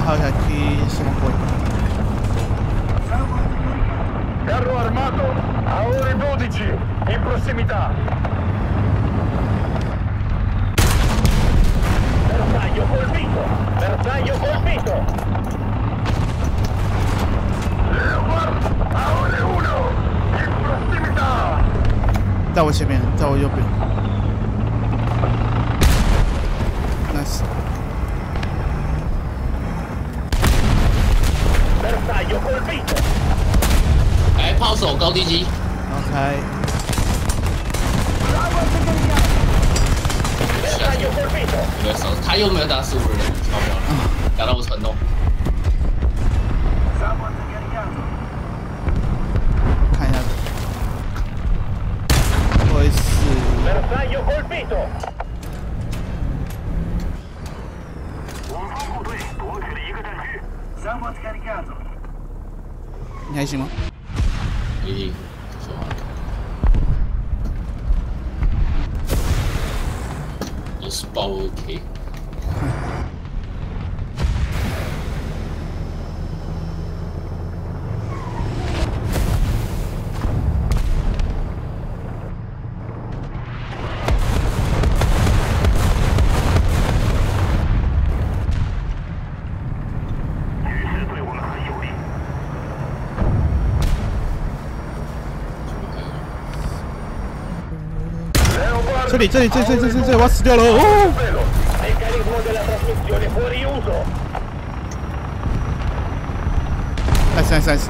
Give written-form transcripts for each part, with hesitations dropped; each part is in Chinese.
baja aquí siamo poi. Carro armato a ore 12 in prossimità. Bersaglio colpito! Bersaglio colpito! Leopard a ore 1 in prossimità. 在我前面，在我右边。Nice。 Bersaglio colpito! 哎，炮手高低机。 OK。 Bersaglio colpito! 你的手，他又没有打15人，超漂亮，打到我传动。 看一下。不好意思。 Bersaglio colpito! 你还行吗？ 咦，说话。也是爆 OK。 这里，我要死掉了！哦。 Meccanismo della trasmissione fuori uso. Nice。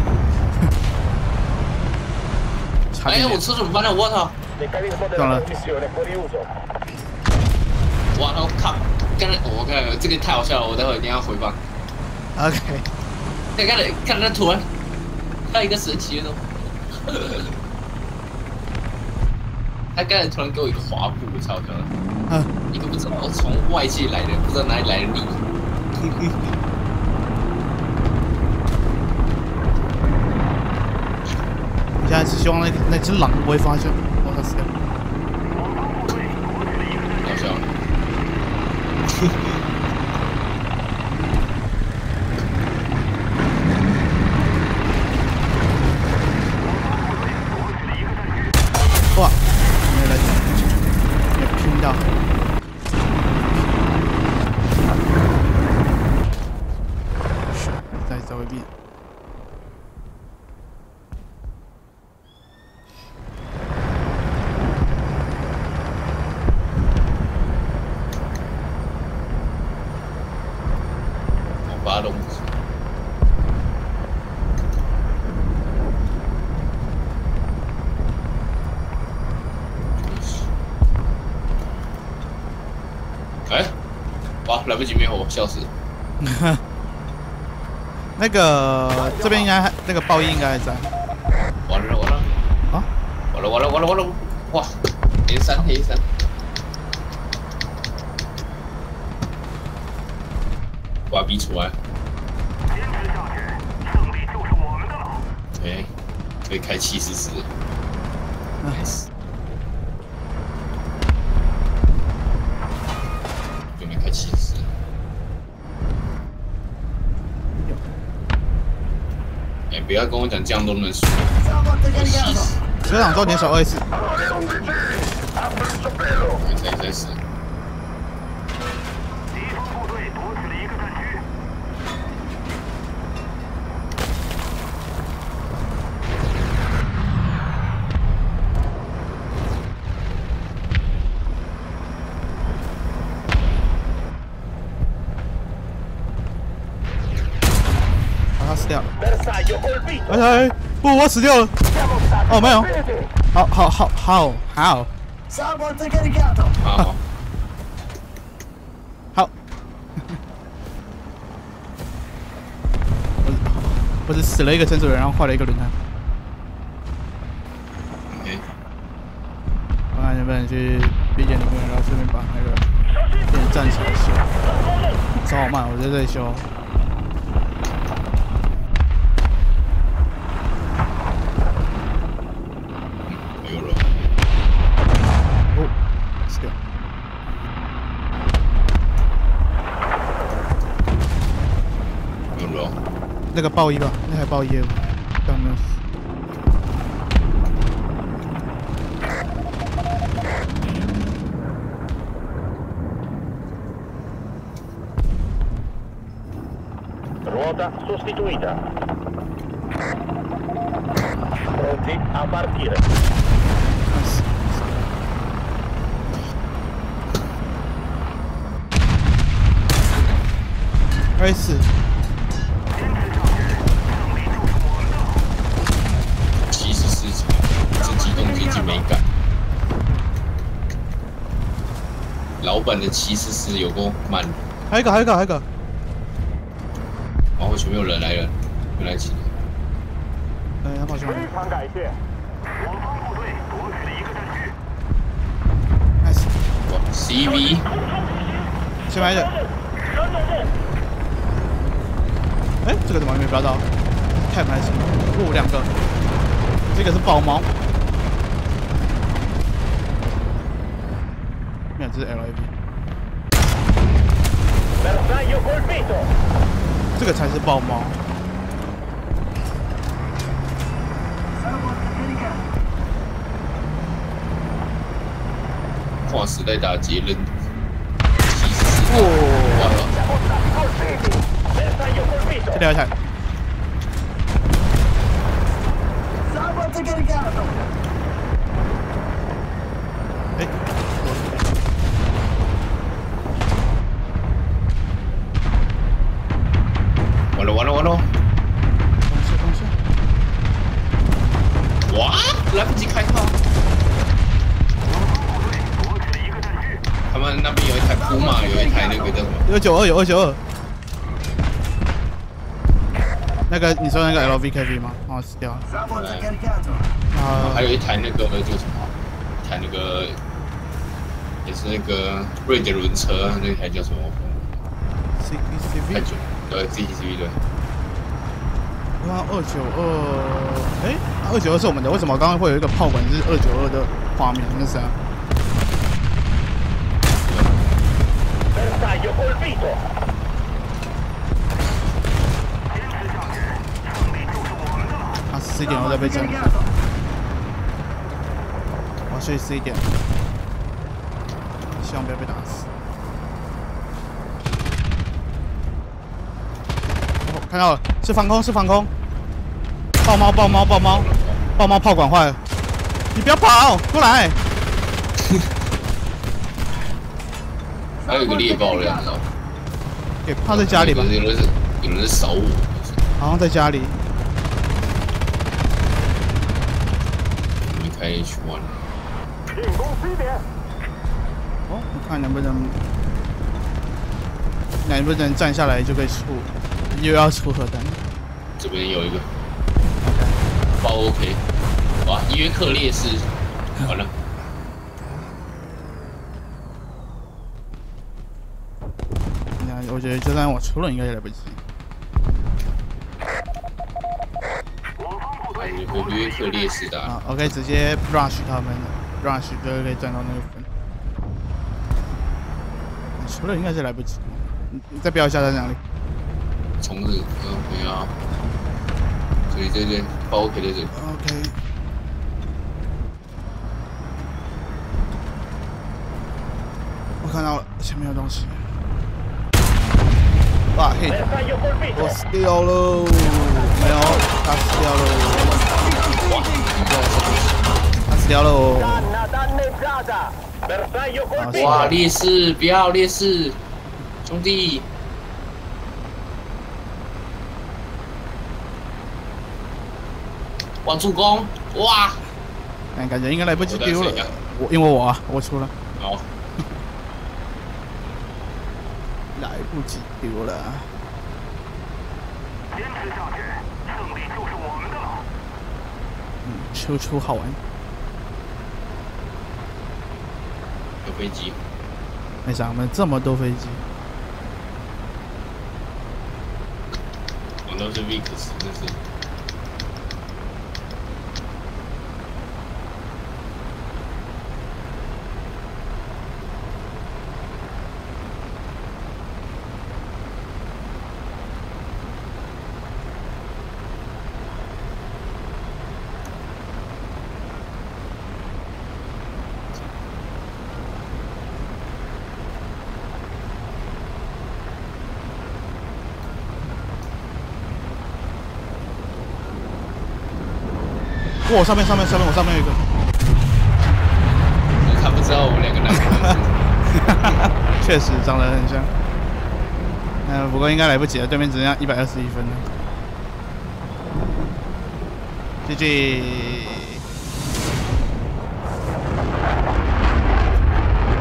哎，我车怎么翻了？我操！ Meccanismo della trasmissione fuori uso. 哇，我靠！刚才我看这个太好笑了，我待会一定要回放。 OK。 看他突然，他一个神奇的东西。他刚才突然给我一个滑步，超屌的。一个不知道从外界来的，不知道哪里来的力。 我现在是希望那只狼不会发现我要死掉。 搞笑。 哇！没来，没拼到。再走一遍。 我把它弄死。 哎，哇，来不及灭火，笑死！ 那个这边应该那个爆衣应该还在。 完了！ 啊！ 完了！哇，黑山！把逼出来！哎，可以开744。Nice。 开70。哎，不要跟我讲这样都能输。 学长，多点手214。 再死。 敌方部队夺取了一个战区。 死掉了！ Bersaglio colpito! 哎，不，我死掉了！ Siamo stati 哦，没有。 colpiti! 好。 Salvante caricato! 好。我只死了一个乘组人，然后坏了一个轮胎。 OK。 我看能不能去B点里面，然后顺便把那个店站起来修。超好慢，我在这里修。 那个爆衣吧，那台爆衣，刚没有。 Ruota sostituita. Pronti a partire. 24。 74场，这机动经济美感。老板的74有够慢。 还有一个，还有一个，还有一个。 然后前面有人来了，有来起。 他跑前面。 非常感谢，我方部队夺取了一个阵区。 Nice。 哇 ，CV。 前面一个。哎，这个怎么还没标到？太开心了！哦，2个。这个是豹猫。没有，这是 LAV。 Bersaglio colpito。 这个才是豹猫。 划时代打劫人。 哦， Bersaglio colpito。 这条一台。哎。 完了完了完了！ 东西。 哇，来不及开炮。他们那边有一台普马，有一台那个叫什么？ 有92，有292。那个你说那个 LVKV 吗？哦，死掉了。 还有一台那个叫什么？一台那个也是那个瑞典轮车，那台叫什么 ？CCV。 太久。 对 ，CCTV 对。 哇，292，哎，292是我们的，为什么刚刚会有一个炮管是292的画面？那是啊。啊，C 点我在被震。我去 C 点，希望不要被打死。 看到了，是防空，是防空。豹猫，豹猫，豹猫，豹猫炮管坏了，你不要跑，过来。 还有一个猎豹人，你知道吗？ 给他在家里吧。 有人在扫我。 好像在家里。 我们开 H1。 进攻 C 点。 哦，我看能不能站下来就可以出。 又要出核弹， 这边有一个爆 OK， 哇，约克烈士，完了。 我觉得就算我出了，应该也来不及。 约克烈士的啊 ，OK， 直接 rush 他们 ，rush 就可以赚到那个分。出了应该是来不及。你再标一下在哪里？ 从日，不要，所以这边爆 OK 在这里。 OK。我看到了，前面有东西。哇嘿！我死掉喽！没有，他死掉喽！他死掉喽！ 哇，烈士，不要烈士，兄弟！ 哇，助攻！哇， 但感觉应该来不及丢了。因为我出了。 好， 来不及丢了。 坚持下去，胜利就是我们的了。 出好玩。 有飞机。 没想到我们这么多飞机。 我都是 Vix， 真是。 我哇，上面，我上面有一个。 他不知道我们两个男的。 确实长得很像。不过应该来不及了，对面只剩下121分了。GG。